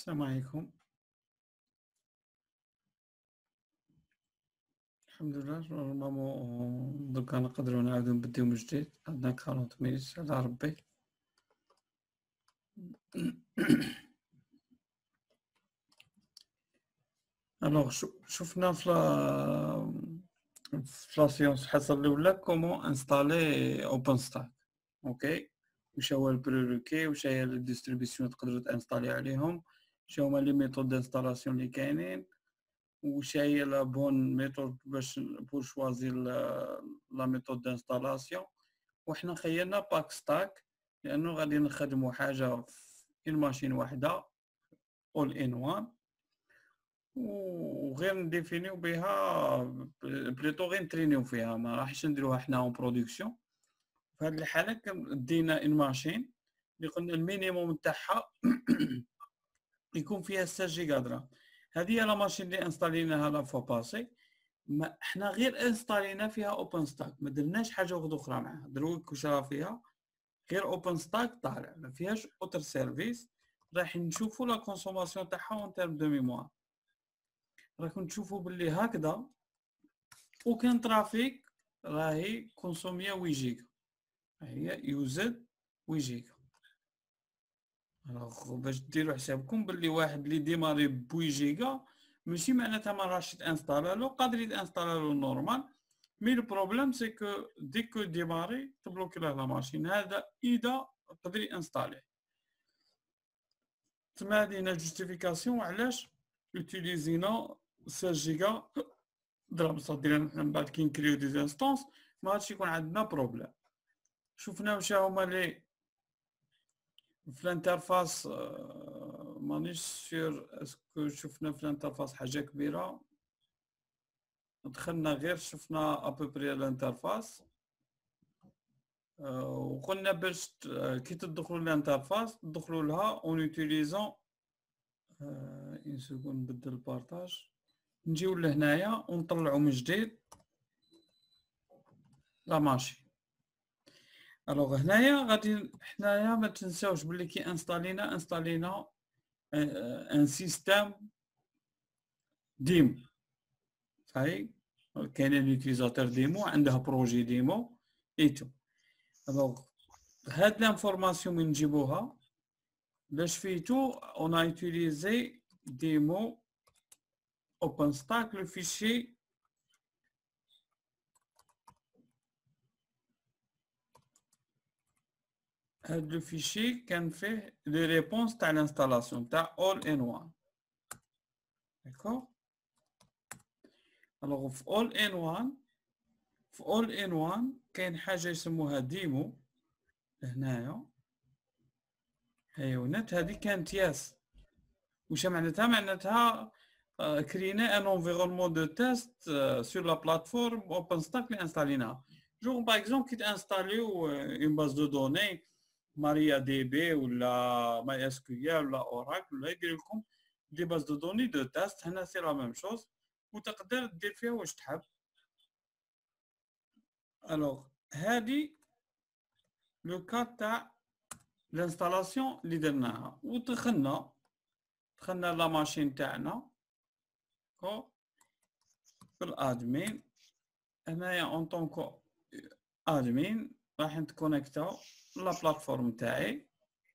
السلام عليكم. الحمد لله نورمالمون دوكا نقدروا نعاودو نبديو من جديد. عندنا 40 مينيت على ربي. الوغ شفنا في لا سيونس الحصه الاولى كومون انستالي اوبن ستاك. اوكي، واش هو البريروكي، واش هي لي ديستريبيسيون تقدروا تانستالي عليهم، واش هما لي ميثود دانستالاسيون اللي كاينين، واش هي لا بون ميثود باش بور شوازي لا ميثود دانستالاسيون. وحنا خيرنا باك ستاك لانه غادي نخدموا حاجه في الماشين واحده اول ان وان، وغير نديفينيو بها بليطو غير نترينيو فيها، ما راحش نديروها حنا اون برودكسيون. في هذه الحاله دينا ان ماشين اللي قلنا المينيموم تاعها يكون فيها 6 جيجا درام. هذه هي لا ماشين اللي انستاليناها لا فوا باسي. ما احنا غير انستالينا فيها اوبن ستاك، ما درناش حاجه اخرى معها. دروك واش راه فيها غير اوبن ستاك طالع، ما فيهاش اوتر سيرفيس. راح نشوفوا لا كونسوماسيون تاعها اون تيرم دو ميموار. راكم تشوفوا باللي هكذا وكان ترافيك راهي كونسوميه 8 جيجا، هي يوزد 8 جيجا. الوغ باش ديروا حسابكم باللي واحد اللي ديماري ب 8 جيجا ماشي معناتها ما راهش تانستالالو، قادر يتانستالالو نورمال. مي البروبليم سي كو ديك ديماري تبلوكي له لا ماشين، هذا اذا قدر ينستالي. تما هادي هنا جوستيفيكاسيون علاش يوتيليزينا 16 جيجا درهم. صدينا من بعد كي نكريو دي انستونس ما غاديش يكون عندنا بروبليم. شفنا واش هما لي في الانترفاس. مانيش سيور اسكو شفنا في الانترفاس حاجه كبيره. دخلنا غير شفنا ابوبري الانترفاس، وقلنا باش كي تدخلوا الانترفاس تدخلوا لها اون يوتيليزون. ان سكون نبدل البارطاج، نجيو لهنايا ونطلعوا من جديد لا ماشي. الوغ هنايا غادي حنايا ما تنساوش بلي كي انستالينا ان سيستم ديمو. صحيح، كاين يوتيليزاتور ديمو عنده بروجي ديمو ايتو. الوغ هاد لانفورماسيون من نجيبوها باش فيتو اون ا يوتيليزي ديمو OpenStack. Le fichier le fichier كان فيه les réponses تاع l'installation تاع all in one. d'accord. alors في all in one كاين حاجه يسموها ديمو هنايا. هايونات هذه كانت ياس. واش معناتها؟ معناتها كرينا ان انفيرونمون دو تيست سور لا بلاتفورم OpenStack اللي انستاليناها. جو باغ اكزومبل كي تانستاليو اون باز دو دوني ماريا دي بي ولا ماي اس كيو ال ولا اوراكل، ولا يدير لكم دي باز دو دوني دو تيست. هنا سي لا ميم شوز وتقدر دير فيها واش تحب. الوغ هادي لو كا تاع الانستالاسيون اللي درناها، ودخلنا لا ماشين تاعنا في الادمين. هنايا اون طونكو ادمين راح نتكونيكتاو لا بلاتفورم تاعي.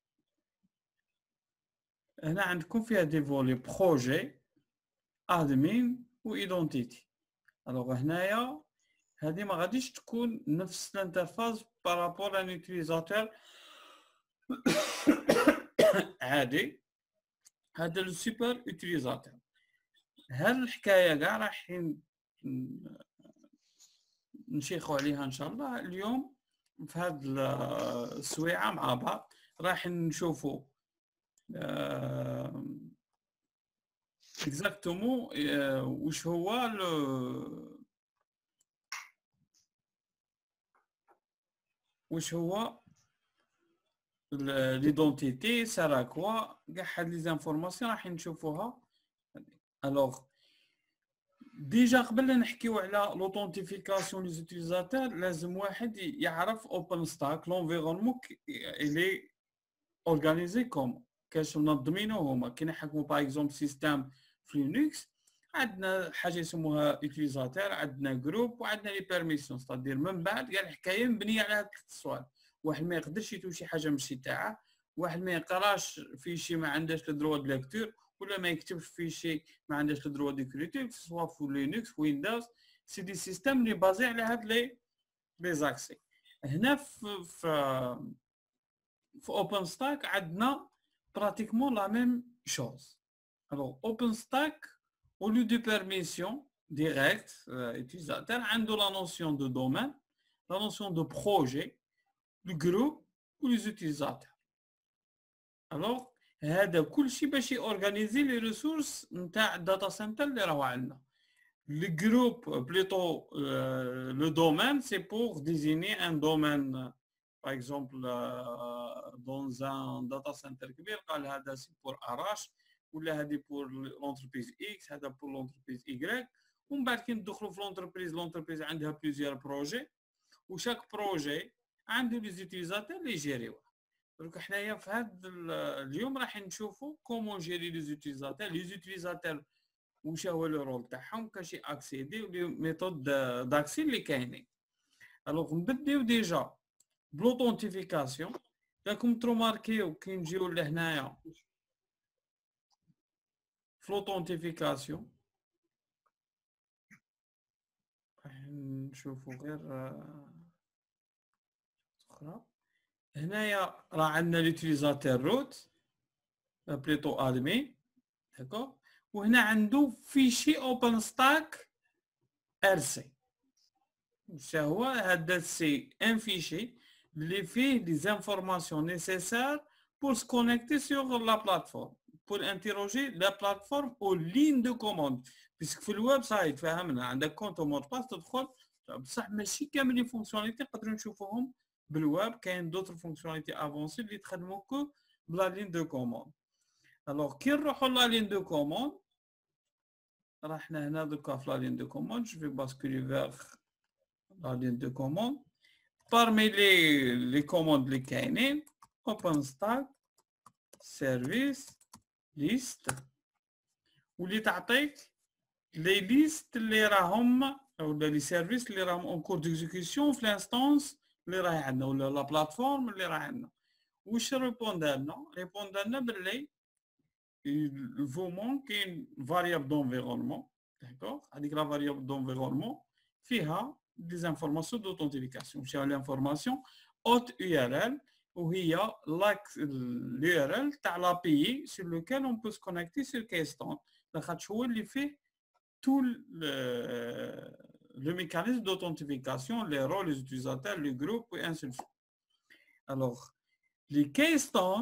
هنا عندكم فيها دي فولي بروجي ادمين و ايدونتيتي. الوغ هنايا هذه ما غاديش تكون نفس الانترفاس بارابور ان يوتيليزاتور عادي. هذا السوبر يوتيليزاتور. هاد الحكايه كاع راح نشيخوا عليها ان شاء الله اليوم في هاد السويعه مع بعض. راح نشوفوا اكزاكتومون واش هو ليدونتيتي سارا كوا كاع هاد لي زانفورماسيون راح نشوفوها. الوغ ديجا قبل نحكيو على لوثنتيفيكاسيون لي زوتيليزاتور لازم واحد يعرف اوبن ستاك لونفيرونمون الي اورغانيزي كوم. كاش منظمينه هما كي نحكموا باغ اكزومبل سيستم في لينكس عندنا حاجه يسموها يوتيليزاتور عندنا جروب وعندنا لي بيرميسيون ستادير من بعد كاع الحكايه مبنيه على هاد السؤال واحد ما يقدرش يتوشي حاجه ماشي تاعه واحد ما يقراش في شي ما عندهاش الدروا د ليكتور ولا ما يكتبش في شي ما عندهاش الدروا ديكريتور سواء في لينكس في ويندوز سي دي سيستم لي بازي على هاد لي زاكسي هنا في اوبن ستاك عندنا pratiquement la même chose. Alors, OpenStack, au lieu de permission directe, utilisateur, a la notion de domaine, la notion de projet, de groupe ou les utilisateurs. Alors, هذا كل شيء باش organiser les ressources نتاع الداتا سنتر اللي راهو عندنا. Le groupe, plutôt le domaine, c'est pour désigner un domaine. Par exemple, dans un data center كبير قال هذا سي بور اراش ولا هذه بور لونتربريز اكس هذا بور لونتربريز ايكغيك ومن بعد كي ندخلوا في لونتربريز عندها بليزيور بروجي وشاك بروجي عنده لي زوتيليزاتور اللي يجيريوه. دونك حنايا في هذا اليوم راح نشوفوا كومون جيري لي زوتيليزاتور واش هو لو رول تاعهم كاشي اكسيدي ولي ميثود داكسي اللي كاينين. الوغ نبداو ديجا بلوتونتيفيكاسيون راكم تروماركيو كي نجيو لهنايا فلوتونتيفيكاسيون نشوفوا غير اخرى هنايا راه عندنا ليوتيليزاتور روت بليتو ادمين داكور وهنا عنده فيشي اوبن ستاك ار سي واش هو هذا سي ان فيشي اللي فيه des informations nécessaires pour se connecter sur la plateforme pour interroger la plateforme aux lignes de commande puisque في الويب سايت فهمنا عندك كونت ومود باس تدخل بصح ماشي كامل لي فونكسيوناليتي نقدروا نشوفوهم بالويب كاين دوطر فونكسيوناليتي افونسي اللي تخدموا كو بلا لين دو كوموند. الوغ كي نروحوا لا لين دو كوموند راحنا هنا دوكا في لا لين دو كوموند جو في باسكولي فيغ لا لين دو كوموند. Parmi les commandes اللي كاينين OpenStack service list واللي تعطيك لي ليست اللي راهم ولا لي سيرفيس اللي راهم اون كور ديكزيكسيون في الانستانس اللي راهي عندنا ولا لا بلاتفورم اللي راهي عندنا. واش ريبوندالنا باللي الفو كاين فاريابل دونفيرونمون داكوغ هذيك لا فاريابل دونفيرونمون فيها des informations d'authentification. C'est l'information haute URL où il y a l'URL de l'API sur lequel on peut se connecter sur Keystone. Il fait tout le mécanisme d'authentification, les rôles, les utilisateurs, les groupes et ainsi de suite. Alors, les Keystone,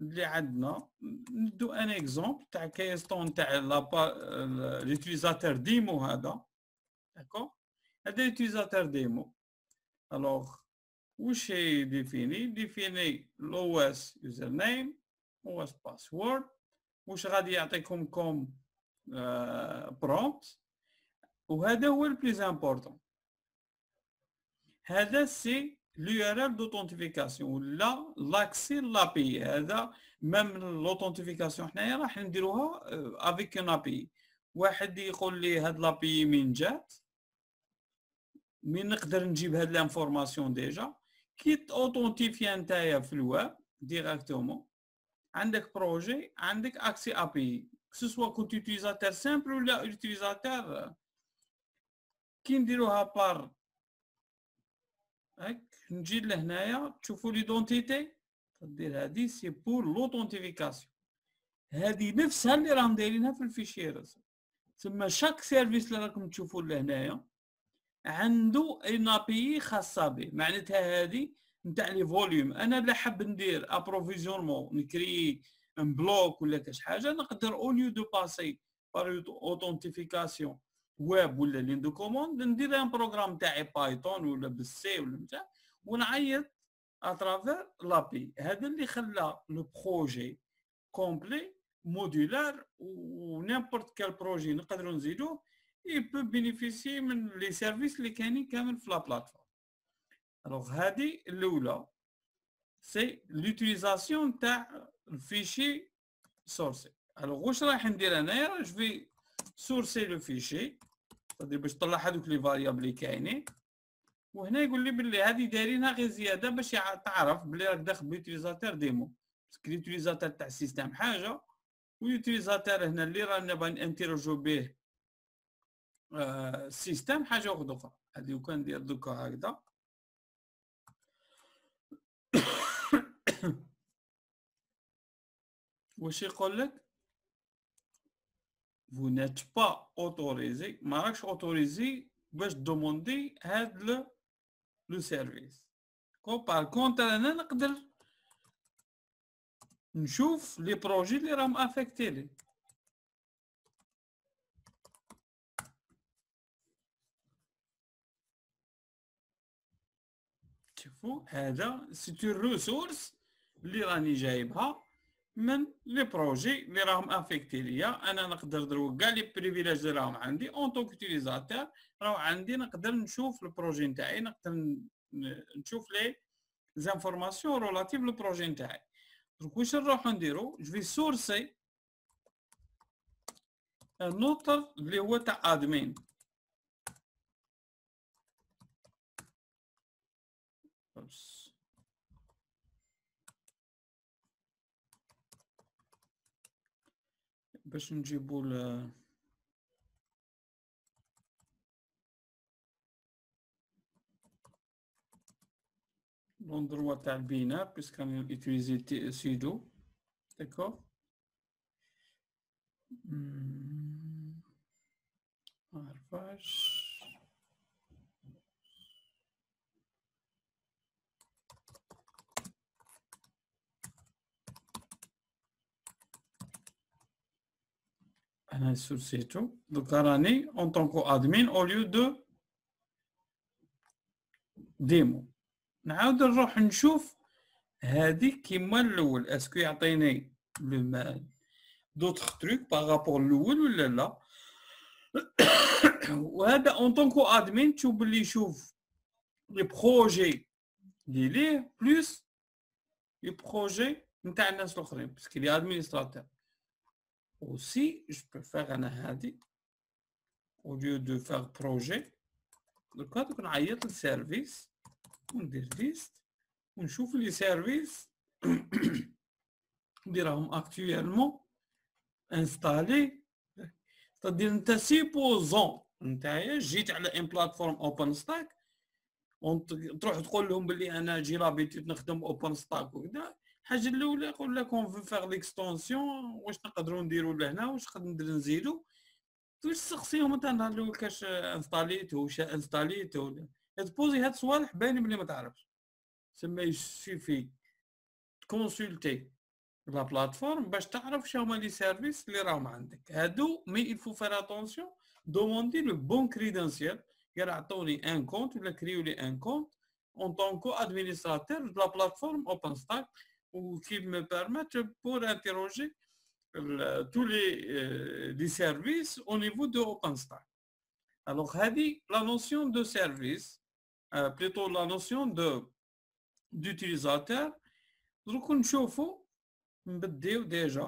nous un exemple de Keystone, l'utilisateur démo, d'accord? هذا utilisateur démo. Alors, واش هي ديفيني l'OS username OS password واش غادي يعطيكم كوم prompt وهذا هو البليز امبورطون. هذا سي l'URL d'authentification ولا l'accès l'API. هذا ميم l'authentification حنايا راح نديروها avec une API. واحد يقول لي هاد l'API من جات مين نقدر نجيب هاد لانفورماسيون ديجا كي اوثنتيفي نتايا في الويب ديريكتومون عندك بروجي عندك اكسي ابي سوا كنت يوتيليزاتور سامبل ولا يوتيليزاتور كي نديروها بار هاك نجي لهنايا تشوفوا ليدونتيتي تدير هادي سي بور لوثنتيفيكاسيون هادي نفسها اللي راهم دايرينها في الفيشير تما شاك سيرفيس اللي راكم تشوفوا لهنايا عنده ان ابي خاصه به معناتها هذه نتاع لي فوليوم. انا لا حاب ندير ابروفيزيونمون نكري ان بلوك ولا كاش حاجه نقدر اوليو دو باسي بار اوثنتيفيكاسيون ويب ولا لين دو كوموند ندير ان بروغرام تاعي بايثون ولا بالسي ولا نتاع ونعيط اترافير لابي. هذا اللي خلى لو بروجي كومبلي مودولار ونيمبورت كال بروجي نقدروا نزيدوه il peut bénéficier من les services اللي كاينين كامل في لا بلاتفورم. الوغ هذه الاولى سي لوتيليزاسيون تاع الفيشي سورسي. الوغ واش راح ندير انايا؟ جو في سورسي لو فيشي باش طلع هذوك لي فاريابل اللي كاينين، وهنا يقول لي بلي هذه دايرينها غير زياده باش تعرف بلي راك داخل بيوتيليزاتور ديمو، باسكو اليوتيليزاتور تاع السيستم حاجه واليوتيليزاتور هنا اللي رانا نانتيروجو به السيستم حاجه اخرى. هذه وكان ندير دوكا هكذا واش يقول لك؟ vous n'êtes pas autorisé، ما راكش اوتوريزي باش دوموندي هاد لو سيرفيس. بار كونتر انا نقدر نشوف لي بروجي اللي راهم افيكتي لي. شوفوا هذا سي اون ريسورس اللي راني جايبها من لي بروجي اللي راهم افيكتي ليا. انا نقدر دروك كاع لي بريفيليج اللي راهم عندي اون طونك اوتيليزاتور راهو عندي، نقدر نشوف البروجي نتاعي، نقدر نشوف لي زانفورماسيون رولاتيف للبروجي نتاعي. دروك واش نروحو نديرو؟ جو في سورسي النوتر اللي هو تاع ادمين. باش نجيبو l'endroit تاع البناء بس كان utiliser sudo. d'accord. معرفاش انا سورسيتو دوكا راني اون طونكو ادمين او ليو دو ديمو. نعاود نروح نشوف هادي كيما الاول اسكو يعطيني دوطخ تروك باغابور الاول ولا لا. وهذا اون طونكو ادمين تشوف بلي يشوف لي بروجي اللي ليه بلوس لي بروجي نتاع الناس الاخرين باسكو لي ادمينستراتور. aussi je peux faire انا هادي au lieu de faire projet دوكا دوك نعيط للسيرفيس وندير ليست ونشوف لي سيرفيس اللي راهم اكطويلمون انستالي. تدير انت سيبوزون نتايا جيت على ان بلاتفورم اوبن ستاك تروح تقول لهم بلي انا جي لابيتيود نخدم اوبن ستاك وكذا. الحاجه الاولى يقول لك اون في فيغ ليكستونسيون واش نقدروا نديروا لهنا واش نقدر نزيدوا. واش تسقسيهم انت النهار الاول كاش انستاليت واش انستاليت ولا تبوزي هاد الصوالح باين بلي ما تعرفش. سما يسيفي تكونسلتي لا بلاتفورم باش تعرف شنو هما لي سيرفيس اللي راهم عندك هادو. مي الفو فير اتونسيون دوموندي لو بون كريدنسيال. قال عطوني ان كونت ولا كريو لي ان كونت اون طونكو ادمينستراتور دو لا بلاتفورم اوبن ستاك qui me permettent pour interroger tous les services au niveau de OpenStack. Alors, la notion de service, plutôt la notion d'utilisateur, donc on chauffe, déjà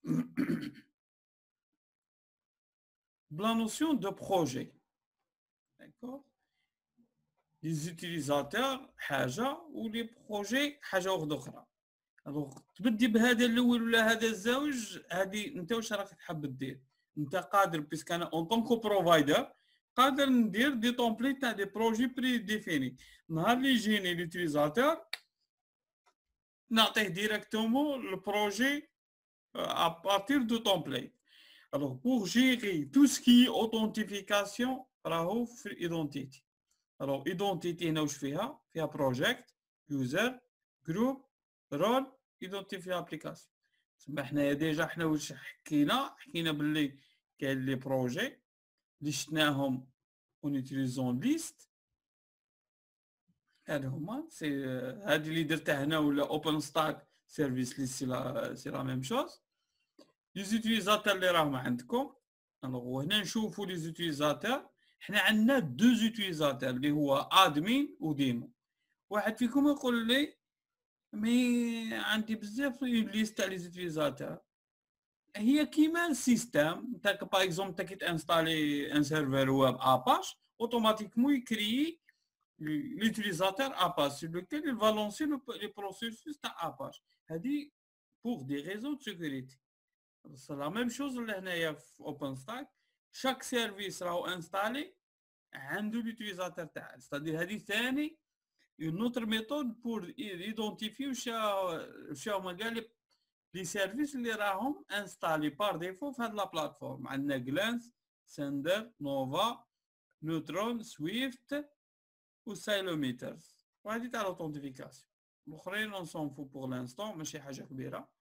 la notion de projet. D'accord? Les utilisateurs, حاجة ou les projets حاجة أخرى. الوغ تبدي بهذا الاول ولا هذا الزوج، هذه انت واش راك تحب دير؟ انت قادر بيسك انا اون طونكو بروفايدر قادر ندير دي تومبليت تاع دي بروجي بري ديفيني. نهار اللي يجيني ليوتيليزاتور نعطيه ديريكتومون البروجي ا بارتير دو تومبليت. الوغ بور جيري تو سكي اوثنتيفيكاسيون راهو في الايدونتيتي. الوغ ايدونتيتي هنا واش فيها؟ فيها بروجيكت يوزر جروب رول ايدونتيفي ابليكاسيون. تسمى حنايا ديجا حنا واش حكينا باللي كاين لي بروجي اللي شفناهم اون يوتيليزون ليست. هادو هما سي هادي اللي درتها هنا ولا اوبن ستاك سيرفيس ليست سي لا ميم شوز. لي زوتيليزاتور اللي راهم عندكم الوغ هنا نشوفوا لي زوتيليزاتور. حنا عندنا دو زوتيليزاتور اللي هو ادمين وديمو. واحد فيكم يقول لي مي عندي بزاف ليست تاع لي زوتيليزاتور هي كيما السيستم تاعك باغ اكزومبل تا كي تانستالي ان سيرفر ويب اباش اوتوماتيكمون يكري l'utilisateur Apache sur lequel il va lancer les processus d'Apache. هذه pour des raisons de sécurité. C'est la même chose اللي في OpenStack. Chaque service راهو installé عنده l'utilisateur تاعه. C'est-à-dire هذه ثاني une autre méthode pour identifier واش هما كاع les services اللي راهم installés par défaut في هذه la plateforme. عندنا Glance, Sender, Nova, Neutron, Swift ou Silometers. وهذه تاع l'authenentification. الاخرين on s'en fout pour l'instant ماشي حاجه كبيره.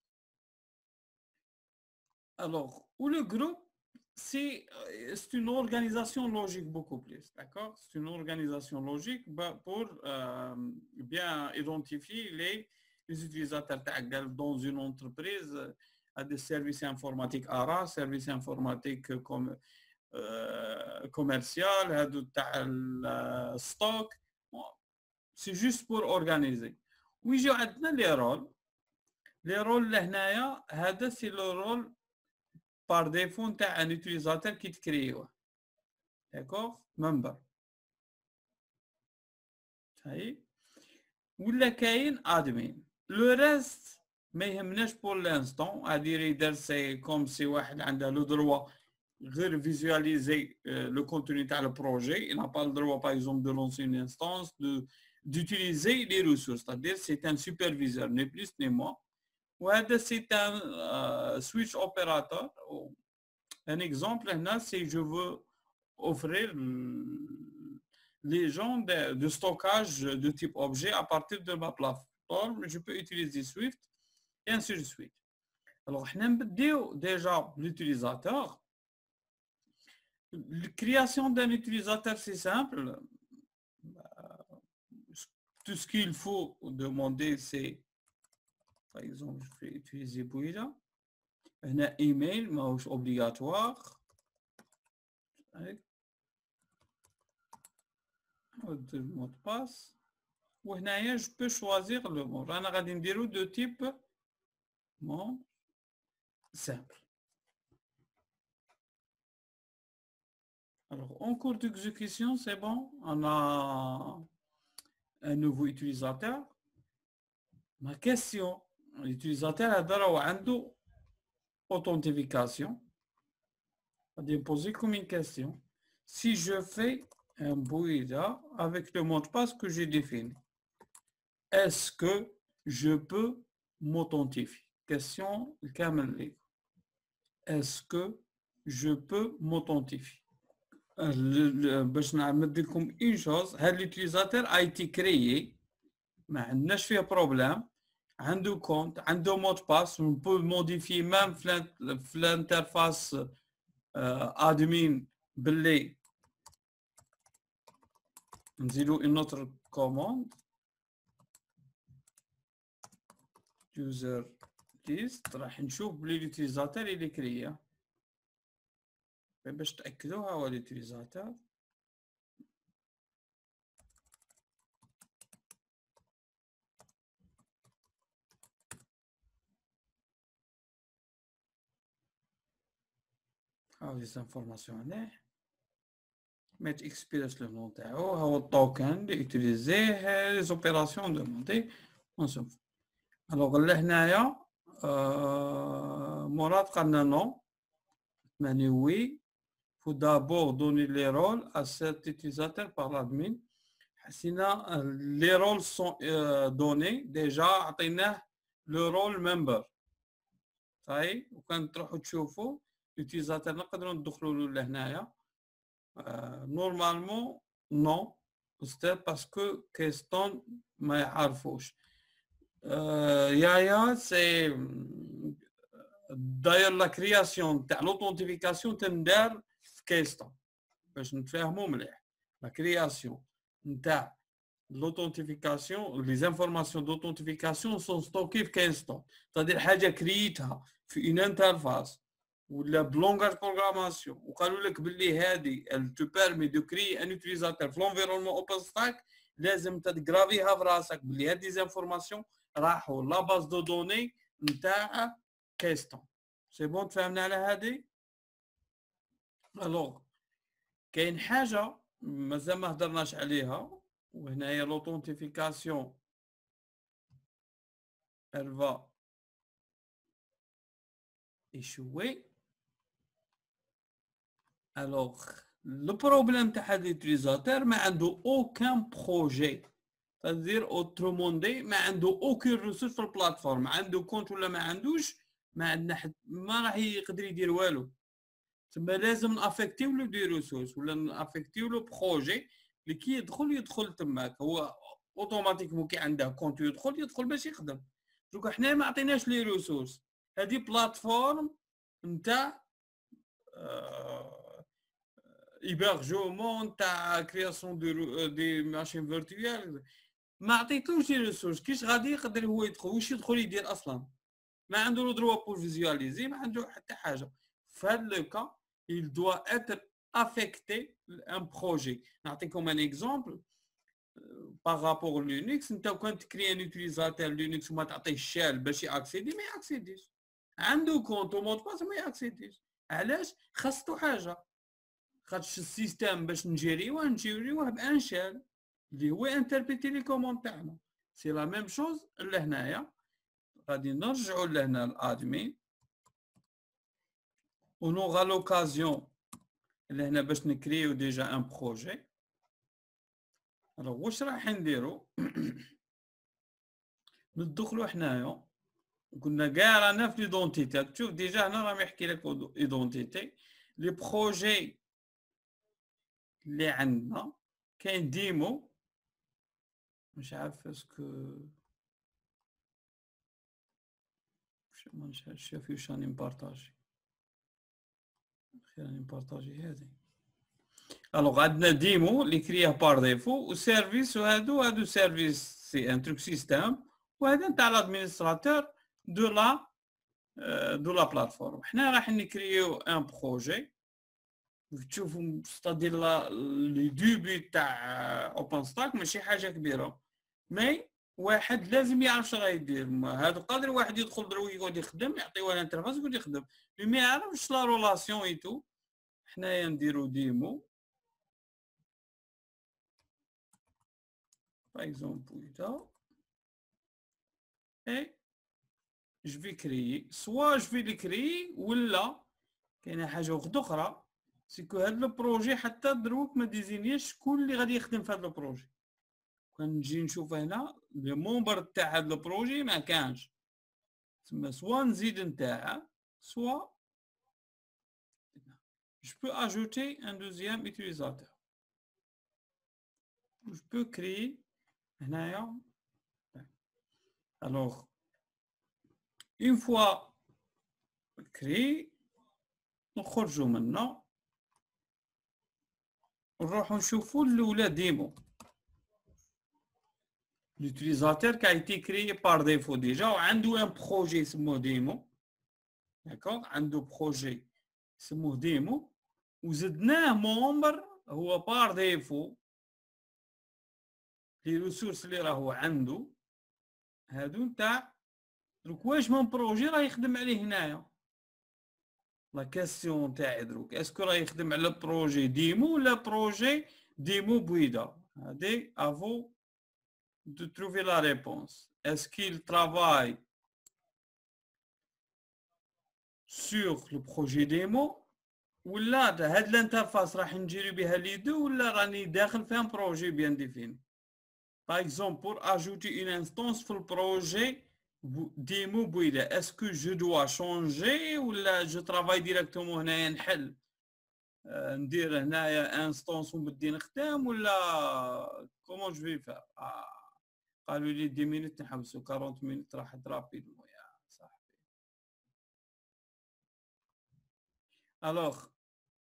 Alors, où le groupe, c'est une organisation logique beaucoup plus, d'accord? C'est une organisation logique pour bien identifier les utilisateurs dans une entreprise à des services informatiques ARA, services informatiques comme commercial, stock. C'est juste pour organiser. Oui, j'ai les rôles. Les rôles là, c'est le rôle par défaut تاع un utilisateur qui te crée. D'accord? Member. صحيح؟ ولا كاين admin. Le reste ما يهمناش pour l'instant. هادي ريدر سي كوم سي واحد عنده لو دروا غير visualiser le contenu تاع le projet. Il n'a pas le droit par exemple de lancer une instance, d'utiliser les ressources. C'est-à-dire c'est un superviseur, ni plus ni moins. وهذا c'est un switch operator. Un exemple là, c'est je veux offrir les gens de stockage de type objet à partir de ma plateforme. Je peux utiliser Swift et ainsi de suite. Alors, on a déjà l'utilisateur. La création d'un utilisateur, c'est simple. Tout ce qu'il faut demander, c'est, par exemple, je vais utiliser Bouila. Un email, mais obligatoire. Le mot de passe. Ou je peux choisir le mot. On a de type mot simple. Alors, en cours d'exécution, c'est bon. On a un nouveau utilisateur. Ma question, l'utilisateur a droit authentification. On va poser comme une question. Si je fais un Bouida avec le mot de passe que j'ai défini, est-ce que je peux m'authentifier? Question Kamel. Est-ce que je peux m'authentifier? باش نعمل لكم une chose, هذا l'utilisateur a été créé, ما عندناش فيه بروبليم, عنده compte, عنده mot de passe, on peut modifier même في l'interface admin باللي نديرو une autre commande user list راح نشوف بلي l'utilisateur il est créé. باش تاكدوا ها هو l'utilisateur. ها les informations هنا. mettre expérience le nom تاعو, ها هو التوكن اللي utiliser les opérations demandées. on s'en fout. alors لهنايا مراد قالنا non. يعني oui. Il faut d'abord donner les rôles à cet utilisateur par l'admin. Sinon, les rôles sont donnés. Déjà, عطيناه le rôle member. صحيح؟ وكان تروحوا تشوفوا l'utilisateur نقدروا ندخلوا له لهنايا. Normalement, non. C'est parce que question ما يعرفوش. Yaya, c'est d'ailleurs la création تاع l'authentification تندار question باش نتفاهموا مليح. La création نتاع l'authentification, les informations d'authentification sont stockées في كاينستون. c'est-à-dire حاجه كريتها في une interface ولا بلونغاج بروغراماسيون وقالوا لك باللي هذه elle te permet de créer un utilisateur في l'environnement OpenStack, لازم تدغرافيها في راسك باللي هذه les informations راحوا لا باز دو دوني نتاع كاينستون. سي بون تفاهمنا على هادي. الوغ كاين حاجه مازال ما هضرناش عليها، وهنايا لوثنتيفيكاسيون elle va échouer. Alors, le problème تاع هاد ليوتيليزاتور ما عنده aucun projet. c'est-à-dire autrement dit ما عنده aucune ressource في البلاتفورم، ما عنده كونت ولا ما عندوش، ما عندنا حد ما راح يقدر يدير والو. تما لازم نافيكتيو له دي ريسورس ولا نافيكتيو له بروجي اللي كي يدخل تماك هو اوتوماتيكمون كي عنده كونت يدخل باش يخدم. دوك حنا ما عطيناش لي ريسورس. هذه بلاتفورم نتاع ايبرجومون تاع كرياسيون دي ماشين فيرتوال، ما عطيتلوش لي ريسورس. كيش غادي يقدر هو يدخل؟ واش يدخل يدير اصلا؟ ما عنده لو دروا بور فيزواليزي، ما عنده حتى حاجه. في هذا لو كا il doit être affecté un projet. نعطيكم un exemple par rapport à Linux. انت كنت تكري ان يوتيليزاتور لينكس وما تعطيه الشال باش ياكسيدي، ما ياكسيديش. عنده كونت ومود باس ما ياكسيديش. علاش؟ خاصتو حاجه، خاطش السيستم باش نجيريوه بان شال اللي هو انتربريتي لي كوموند تاعنا. سي لا ميم شوز لهنايا. غادي نرجعوا لهنا الادمين ونوغا لوكازيون لهنا باش نكريو ديجا ان بروجي. الوغ واش راح نديرو؟ ندخلو حنايا قلنا كاع رانا في ليدونتيتي. تشوف ديجا هنا راه يحكي لك ايدونتيتي لي بروجي اللي عندنا. كاين ديمو، مش عارف اسكو ما نشوف واش راني مبارطاجي. خير راني مبارطاجي هذه. الوغ عندنا ديمو اللي كرياه بار ديفو وسيرفيس، وهادو سيرفيس سي ان تروك سيستم، وهذا نتاع لادمينستراتور دو لا بلاتفورم. حنا راح نكريو ان بروجي. تشوفوا ستادير لي ديبي تاع اوبن ستاك ماشي حاجه كبيره، مي واحد لازم يعرف شنو غايدير. هذا قادر واحد يدخل دروك يقعد يخدم، يعطيوه الانترفاس يقعد يخدم، مي ما يعرفش لا رولاسيون ايتو. حنايا نديرو ديمو par exemple là et je vais créer soit je vais le créer ولا كاينه حاجه وحده اخرى سيكو هذا البروجي حتى دروك ما ديزينيش شكون اللي غادي يخدم في هذا البروجي. كنجي نشوف هنا لي مونبر تاع هذا البروجي ما كانش، تما سوا نزيد نتاعها سوا je peux ajouter un deuxième utilisateur. je peux créer هنايا. alors une fois créé نخرجوا منه نروحوا نشوفوا الاولى ديمو. l'utilisateur qui a été créé par défaut déjà وعنده un projet اسمه ديمو. d'accord عنده بروجي اسمه ديمو وزدناه ممبر هو بار ديفو. لي ريسورس اللي راهو عنده هادو نتاع دروك واش من بروجي راه يخدم عليه هنايا. لا كاستيون تاعي دروك اسكو راه يخدم على بروجي ديمو ولا بروجي ديمو بويدا. هادي افو دو تروفي لا ريبونس. اسكيل ترافاي سور لو بروجي ديمو ولا هاد الانترفاس راح نجيري بها لي دو ولا راني داخل في ان بروجي بيان ديفيني. Par exemple, pour ajouter une instance pour le projet démo Bouida, est-ce que je dois changer ou là je travaille directement هنايا نحل ندير هنايا instance ونبدي نخدم ولا comment je vais faire؟ قالوا لي 10 minutes نحبسوا 40 minutes راحت رابيدمون يا صاحبي. alors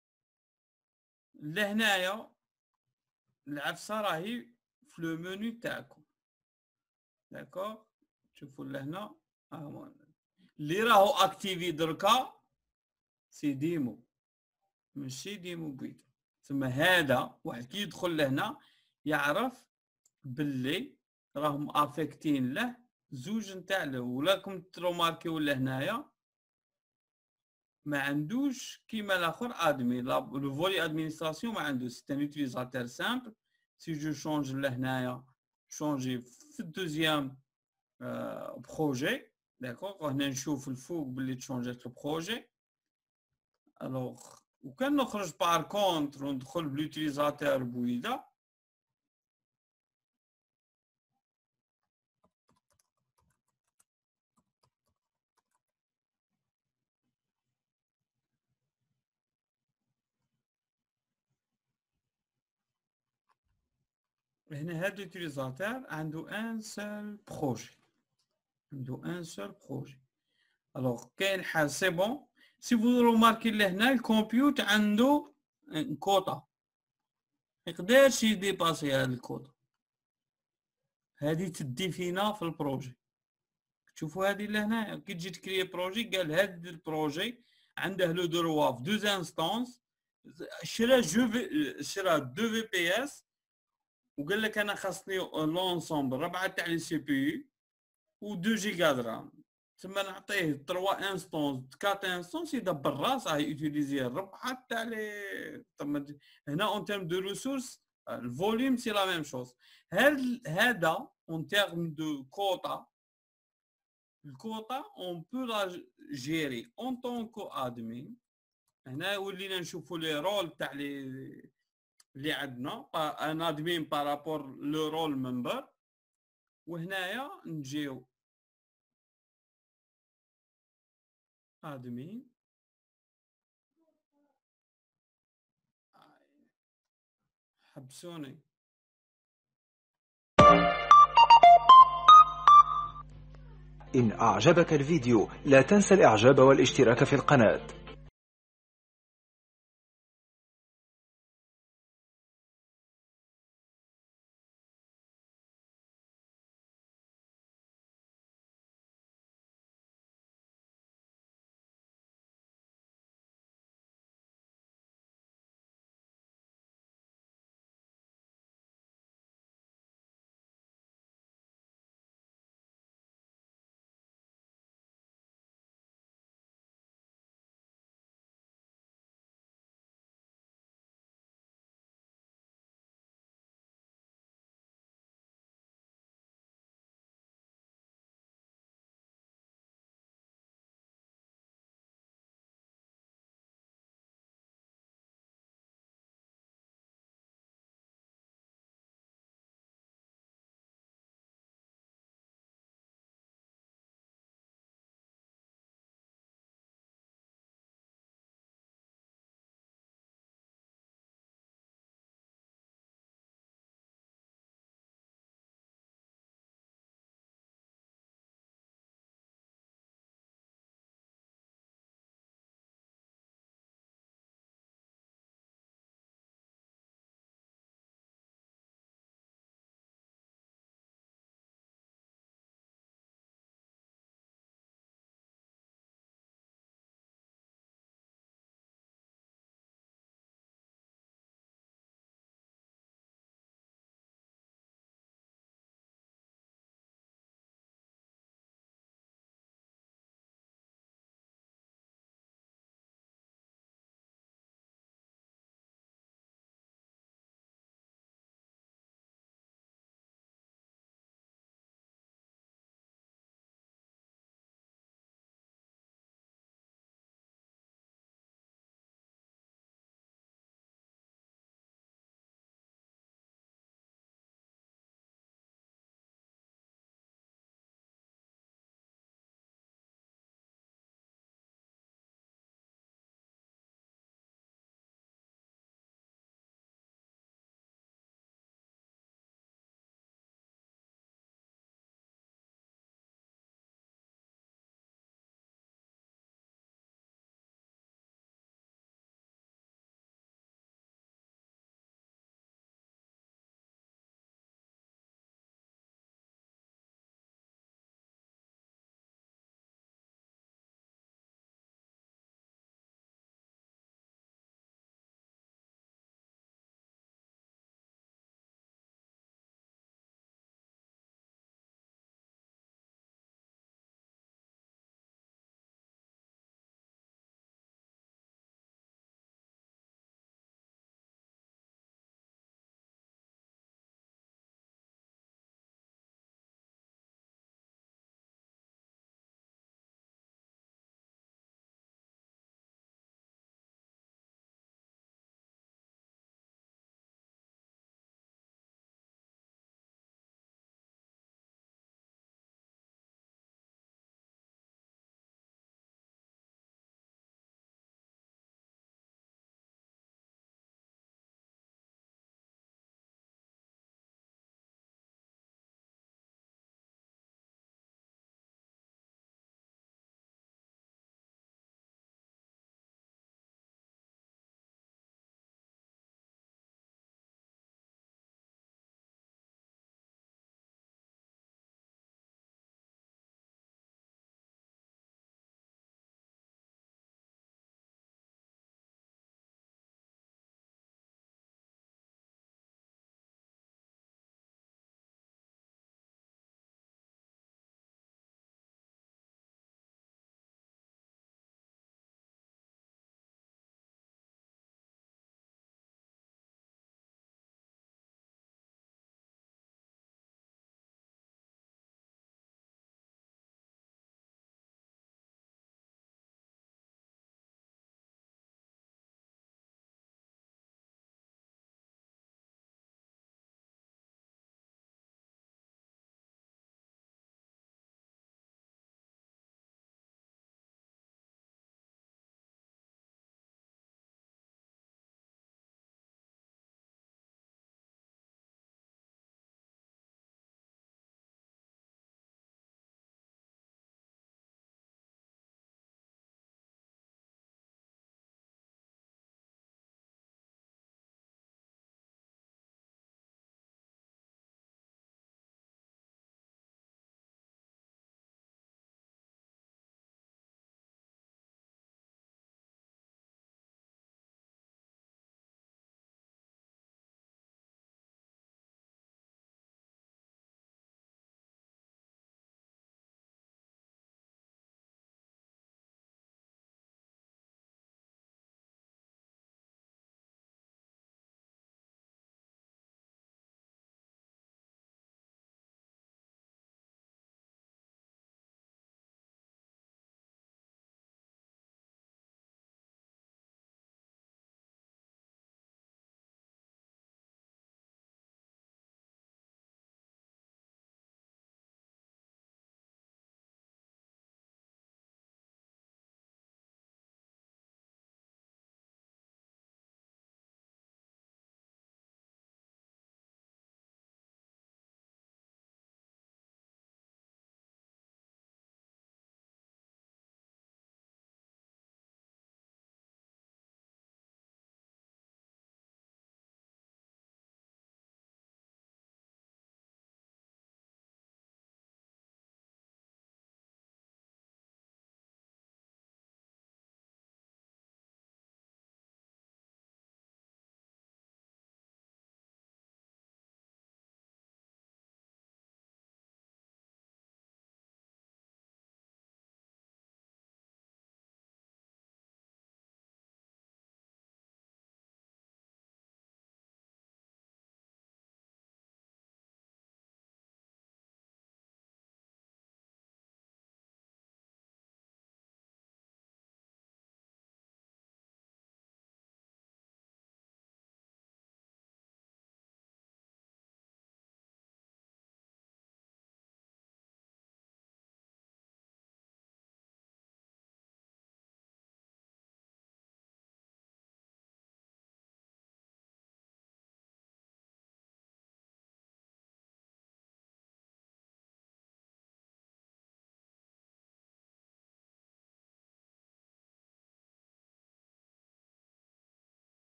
لهنايا العفسه راهي في لو منو تاعكم. داكور شوفوا لهنا اللي راهو اكتيفي دركا سي ديمو ماشي ديمو بيتا. تما هذا واحد كي يدخل لهنا يعرف باللي راهم افيكتين له زوج نتاع له. ولاكم تروماركيو لهنايا ما عندوش كيما الاخر ادمين. لو فولي ادمينستراسيون ما عندوش. سي ان يوتيليزاتور سامبل. سي جو شونج لهنايا شونجي في الدوزيام بروجي. داكوغ هنا نشوف الفوق باللي تشونجات البروجي. الوغ وكان نخرج بار كونتر وندخل بلوتيليزاتور بويدا. هنا هاد لوتيليزاتور عنده ان سول بروجي. عنده ان سول بروجي. الوغ كاين حال سي بون. سي فو روماركي لهنا الكمبيوت عنده كوطا ميقدرش يديباسي هاد الكوطا. هادي تديفينا في البروجي. تشوفوا هادي لهنا كي تجي تكري بروجي قال هاد البروجي عنده لو دروا في دوز انستانس. شرا شرا 2 في بي اس وقال لك انا خاصني لونسومبل 4 تاع لي سي بي يو و 2 جيجا درام. تما نعطيه 3 انستونس 4 انستونس يدبر راسه يوتيليزي الربحه تاع لي. هنا اون تيرم دو ريسورس الفوليوم سي لا ميم شوز. هذا اون تيرم دو كوطا. الكوطا اون بو لا جيري اون طونكو ادمين. هنا ولينا نشوفوا لي رول تاع اللي عندنا ان ادمين بارابور لو رول ممبر. وهنايا نجيو ادمين حبسوني. إن أعجبك الفيديو لا تنسى الإعجاب والاشتراك في القناة.